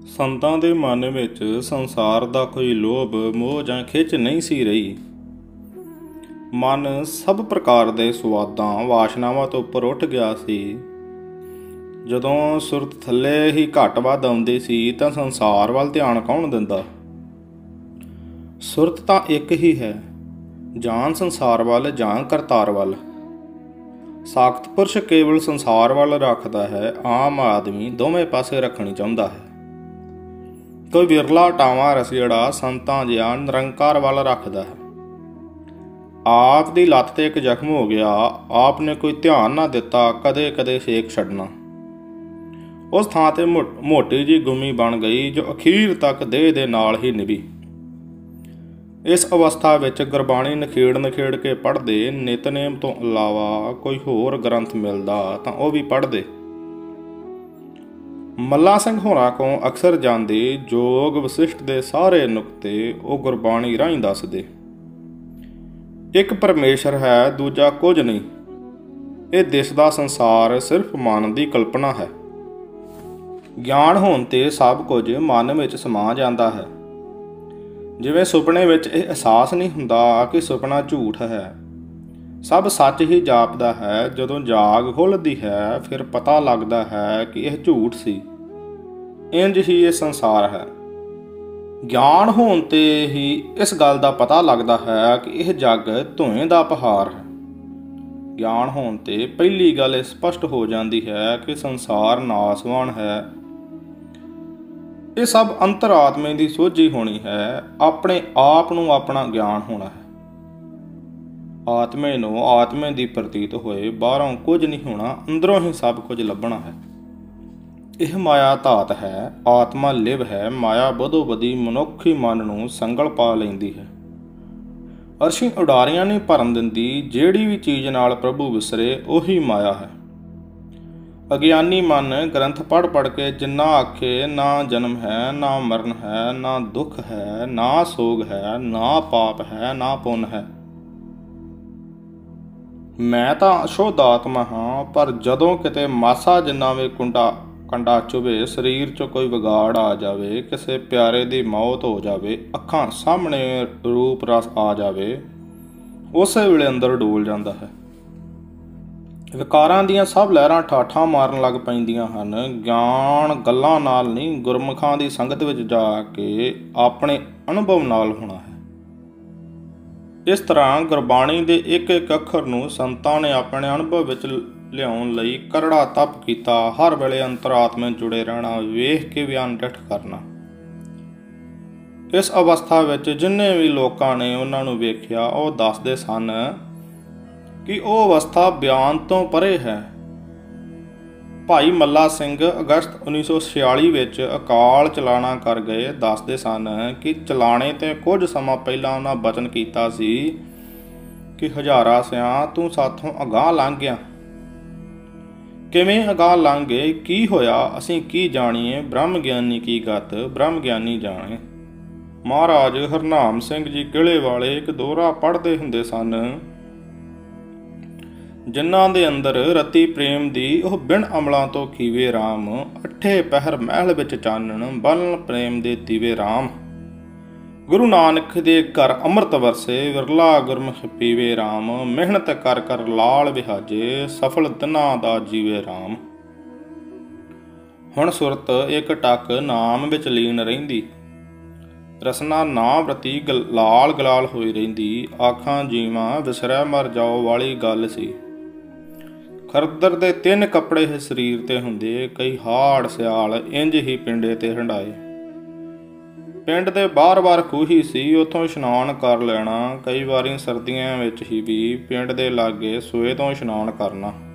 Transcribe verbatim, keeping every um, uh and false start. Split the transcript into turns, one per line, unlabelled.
ਸੰਤਾਂ ਦੇ ਮਨ ਵਿੱਚ ਸੰਸਾਰ ਦਾ ਕੋਈ ਲੋਭ ਮੋਹ ਜਾਂ ਖਿੱਚ ਨਹੀਂ ਸੀ ਰਹੀ। ਮਨ ਸਭ ਪ੍ਰਕਾਰ ਦੇ ਸੁਆਦਾਂ ਵਾਸ਼ਨਾਵਾਂ ਤੋਂ ਉੱਪਰ ਉੱਠ ਗਿਆ ਸੀ। ਜਦੋਂ ਸੁਰਤ ਥੱਲੇ ਹੀ ਘੱਟ ਵੱਧ ਆਉਂਦੀ ਸੀ ਤਾਂ ਸੰਸਾਰ ਵੱਲ ਧਿਆਨ ਕੌਣ ਦਿੰਦਾ। ਸੁਰਤ ਤਾਂ ਇੱਕ ਹੀ ਹੈ, ਜਾਂ ਸੰਸਾਰ ਵੱਲ ਜਾਂ ਕਰਤਾਰ ਵੱਲ। ਸਾਖਤ ਪੁਰਸ਼ ਕੇਵਲ ਸੰਸਾਰ ਵੱਲ ਰੱਖਦਾ ਹੈ, ਆਮ ਆਦਮੀ ਦੋਵੇਂ ਪਾਸੇ ਰੱਖਣੀ ਚਾਹੁੰਦਾ ਹੈ। ਕੋਈ ਵਿਰਲਾ ਟਾਵਾਂ ਰਸੀੜਾ ਸੰਤਾਂ ਜਿਹਾ ਨਿਰੰਕਾਰ ਵੱਲ ਰੱਖਦਾ ਹੈ। ਆਪ ਦੀ ਲੱਤ ਤੇ ਇੱਕ ਜ਼ਖਮ ਹੋ ਗਿਆ, ਆਪ ਨੇ ਕੋਈ ਧਿਆਨ ਨਾ ਦਿੱਤਾ, ਕਦੇ ਕਦੇ ਛੇਕ ਛੱਡਣਾ। ਉਸ ਥਾਂ ਤੇ ਮੋਟੀ ਜੀ ਗੁੰਮੀ ਬਣ ਗਈ ਜੋ ਅਖੀਰ ਤੱਕ ਦੇਹ ਦੇ ਨਾਲ ਹੀ ਨਿਭੀ। ਇਸ ਅਵਸਥਾ ਵਿੱਚ ਗੁਰਬਾਣੀ ਨਖੇੜ ਨਖੇੜ ਕੇ ਪੜ੍ਹਦੇ, ਨਿਤਨੇਮ ਤੋਂ ਇਲਾਵਾ ਕੋਈ ਹੋਰ ਗ੍ਰੰਥ ਮਿਲਦਾ ਤਾਂ ਉਹ ਵੀ ਪੜ੍ਹਦੇ। ਮੱਲਾ ਸਿੰਘ ਹੋਰਾਂ ਕੋਲ ਅਕਸਰ ਜਾਂਦੇ, ਜੋਗ ਵਸਿਸ਼ਟ ਦੇ ਸਾਰੇ ਨੁਕਤੇ ਉਹ ਗੁਰਬਾਣੀ ਰਾਹੀਂ ਦੱਸਦੇ। ਇੱਕ ਪਰਮੇਸ਼ਰ ਹੈ, ਦੂਜਾ ਕੁਝ ਨਹੀਂ। ਇਹ ਦਿਸਦਾ ਸੰਸਾਰ ਸਿਰਫ ਮਨ ਦੀ ਕਲਪਨਾ ਹੈ। ਗਿਆਨ ਹੋਣ ਤੇ ਸਭ ਕੁਝ ਮਨ ਵਿੱਚ ਸਮਾ ਜਾਂਦਾ ਹੈ। ਜਿਵੇਂ ਸੁਪਨੇ ਵਿੱਚ ਇਹ ਅਹਿਸਾਸ ਨਹੀਂ ਹੁੰਦਾ ਕਿ ਸੁਪਨਾ ਝੂਠ ਹੈ, ਸਭ ਸੱਚ ਹੀ ਜਾਪਦਾ ਹੈ। ਜਦੋਂ ਜਾਗ ਖੁੱਲ੍ਹਦੀ ਹੈ ਫਿਰ ਪਤਾ ਲੱਗਦਾ ਹੈ ਕਿ ਇਹ ਝੂਠ ਸੀ। ਇੰਝ ਹੀ ਇਹ ਸੰਸਾਰ ਹੈ। ਗਿਆਨ ਹੋਣ ਤੇ ਹੀ ਇਸ ਗੱਲ ਦਾ ਪਤਾ ਲੱਗਦਾ ਹੈ ਕਿ ਇਹ ਜੱਗ ਧੂਏਂ ਦਾ ਪਹਾੜ ਹੈ। ਗਿਆਨ ਹੋਣ ਤੇ ਪਹਿਲੀ ਗੱਲ ਇਹ ਸਪਸ਼ਟ ਹੋ ਜਾਂਦੀ ਹੈ ਕਿ ਸੰਸਾਰ ਨਾਸਵਾਨ ਹੈ। ਇਹ ਸਭ ਅੰਤਰਾਤਮੇ ਦੀ ਸੋਝੀ ਹੋਣੀ ਹੈ। ਆਪਣੇ ਆਪ ਨੂੰ ਆਪਣਾ ਗਿਆਨ ਹੋਣਾ ਹੈ। ਆਤਮੇ ਨੂੰ ਆਤਮੇ ਦੀ ਪ੍ਰਤੀਤ ਹੋਏ, ਬਾਹਰੋਂ ਕੁਝ ਨਹੀਂ ਹੋਣਾ, ਅੰਦਰੋਂ ਹੀ ਸਭ ਕੁਝ ਲੱਭਣਾ ਹੈ। ਇਹ ਮਾਇਆ ਧਾਤ ਹੈ, ਆਤਮਾ ਲਿਵ ਹੈ। ਮਾਇਆ ਬਦੋ ਬਦੀ ਮਨੁੱਖੀ ਮਨ ਨੂੰ ਸੰਗਲ ਪਾ ਲੈਂਦੀ ਹੈ। ਅਰਸ਼ੀ ਉਡਾਰੀਆਂ ਨਹੀਂ ਭਰਨ ਦਿੰਦੀ। ਜਿਹੜੀ ਵੀ ਚੀਜ਼ ਨਾਲ ਪ੍ਰਭੂ ਵਿਸਰੇ ਉਹੀ ਮਾਇਆ ਹੈ। ਅਗਿਆਨੀ ਮਨ ਗ੍ਰੰਥ ਪੜ੍ਹ ਪੜ੍ਹ ਕੇ ਜਿੰਨਾ ਆਖੇ, ਨਾ ਜਨਮ ਹੈ, ਨਾ ਮਰਨ ਹੈ, ਨਾ ਦੁੱਖ ਹੈ, ਨਾ ਸੋਗ ਹੈ, ਨਾ ਪਾਪ ਹੈ, ਨਾ ਪੁੰਨ ਹੈ। ਮੈਂ ਤਾਂ ਅਸ਼ੁੱਧ ਆਤਮਾ ਹਾਂ, ਪਰ ਜਦੋਂ ਕਿਤੇ ਮਾਸਾ ਜਿੰਨਾ ਵੀ ਕੁੰਡਾ ਕੰਡਾ ਚੁਭੇ, ਸਰੀਰ 'ਚ ਕੋਈ ਵਿਗਾੜ ਆ ਜਾਵੇ, ਕਿਸੇ ਪਿਆਰੇ ਦੀ ਮੌਤ ਹੋ ਜਾਵੇ, ਅੱਖਾਂ ਸਾਹਮਣੇ ਰੂਪ ਰਸ ਆ ਜਾਵੇ, ਉਸੇ ਵੇਲੇ ਅੰਦਰ ਡੋਲ ਜਾਂਦਾ ਹੈ। ਵਿਕਾਰਾਂ ਦੀਆਂ ਸਭ ਲਹਿਰਾਂ ਠਾਠਾਂ ਮਾਰਨ ਲੱਗ ਪੈਂਦੀਆਂ ਹਨ। ਗਿਆਨ ਗੱਲਾਂ ਨਾਲ ਨਹੀਂ, ਗੁਰਮੁਖਾਂ ਦੀ ਸੰਗਤ ਵਿੱਚ ਜਾ ਕੇ ਆਪਣੇ ਅਨੁਭਵ ਨਾਲ ਹੋਣਾ ਹੈ। ਇਸ ਤਰ੍ਹਾਂ ਗੁਰਬਾਣੀ ਦੇ ਇੱਕ ਇੱਕ ਅੱਖਰ ਨੂੰ ਸੰਤਾਂ ਨੇ ਆਪਣੇ ਅਨੁਭਵ ਵਿੱਚ ਲਿਆਉਣ ਲਈ ਕਰੜਾ ਤਪ ਕੀਤਾ। ਹਰ ਵੇਲੇ ਅੰਤਰਾਤਮੇ ਜੁੜੇ ਰਹਿਣਾ, ਵੇਖ ਕੇ ਵੀ ਅਣਡਿੱਠ ਕਰਨਾ। ਇਸ ਅਵਸਥਾ ਵਿੱਚ ਜਿੰਨੇ ਵੀ ਲੋਕਾਂ ਨੇ ਉਹਨਾਂ ਨੂੰ ਵੇਖਿਆ ਉਹ ਦੱਸਦੇ ਸਨ ਕਿ ਉਹ ਅਵਸਥਾ ਬਿਆਨ ਤੋਂ ਪਰੇ ਹੈ। ਭਾਈ ਮੱਲਾ ਸਿੰਘ ਅਗਸਤ ਉੱਨੀ ਸੌ ਛਿਆਲੀ ਵਿੱਚ ਅਕਾਲ ਚਲਾਣਾ ਕਰ ਗਏ। ਦੱਸਦੇ ਸਨ ਕਿ ਚਲਾਣੇ ਤੇ ਕੁਝ ਸਮਾਂ ਪਹਿਲਾਂ ਉਹਨਾਂ ਬਚਨ ਕੀਤਾ ਸੀ ਕਿ ਹਜ਼ਾਰਾ ਸਿਆਂ ਤੂੰ ਸਾਥੋਂ ਅਗਾਂਹ ਲੰਘ ਗਿਆ। ਕਿਵੇਂ ਅਗਾਂਹ ਲੰਘ ਗਏ, ਕੀ ਹੋਇਆ, ਅਸੀਂ ਕੀ ਜਾਣੀਏ। ਬ੍ਰਹਮ ਗਿਆਨੀ ਕੀ ਗਤ, ਬ੍ਰਹਮ ਗਿਆਨੀ ਜਾਣੇ। ਮਹਾਰਾਜ ਹਰਨਾਮ ਸਿੰਘ ਜੀ ਕਿਲੇ ਵਾਲੇ ਇੱਕ ਦੋਹਰਾ ਪੜ੍ਹਦੇ ਹੁੰਦੇ ਸਨ, ਜਿਨ੍ਹਾਂ ਦੇ ਅੰਦਰ ਰਤੀ ਪ੍ਰੇਮ ਦੀ ਉਹ ਬਿਨ ਅਮਲਾਂ ਤੋਂ ਖੀਵੇ ਰਾਮ। ਅੱਠੇ ਪਹਿਰ ਮਹਿਲ ਵਿੱਚ ਚਾਨਣ, ਬਲਨ ਪ੍ਰੇਮ ਦੇ ਦੀਵੇ ਰਾਮ। ਗੁਰੂ ਨਾਨਕ ਦੇ ਘਰ ਅੰਮ੍ਰਿਤ ਵਰਸੇ, ਵਿਰਲਾ ਗੁਰਮੁਖ ਪੀਵੇ ਰਾਮ। ਮਿਹਨਤ ਕਰ ਕਰ ਲਾਲ ਵਿਹਾਜੇ, ਸਫਲ ਦਿਨਾਂ ਦਾ ਜੀਵੇ ਰਾਮ। ਹੁਣ ਸੁਰਤ ਇੱਕ ਟੱਕ ਨਾਮ ਵਿੱਚ ਲੀਨ ਰਹਿੰਦੀ, ਰਸਨਾ ਨਾ ਪ੍ਰਤੀ ਲਾਲ ਗਲਾਲ ਹੋਈ ਰਹਿੰਦੀ। ਆਖਾਂ ਜੀਵਾਂ ਵਿਸਰੈ ਮਰ ਜਾਓ ਵਾਲੀ ਗੱਲ ਸੀ। ਖਰਦਰ ਦੇ ਤਿੰਨ ਕੱਪੜੇ ਹੀ ਸਰੀਰ ਤੇ ਹੁੰਦੇ, ਕਈ ਹਾੜ ਸਿਆਲ ਇੰਝ ਹੀ ਪਿੰਡੇ ਤੇ ਹੰਡਾਏ। ਪਿੰਡ ਦੇ ਬਾਰ-ਬਾਰ ਖੂਹੀ ਸੀ, ਉੱਥੋਂ ਇਸ਼ਨਾਨ ਕਰ ਲੈਣਾ। ਕਈ ਵਾਰੀ ਸਰਦੀਆਂ ਵਿੱਚ ਹੀ ਵੀ ਪਿੰਡ ਦੇ ਲਾਗੇ ਸੂਏ ਤੋਂ ਇਸ਼ਨਾਨ ਕਰਨਾ।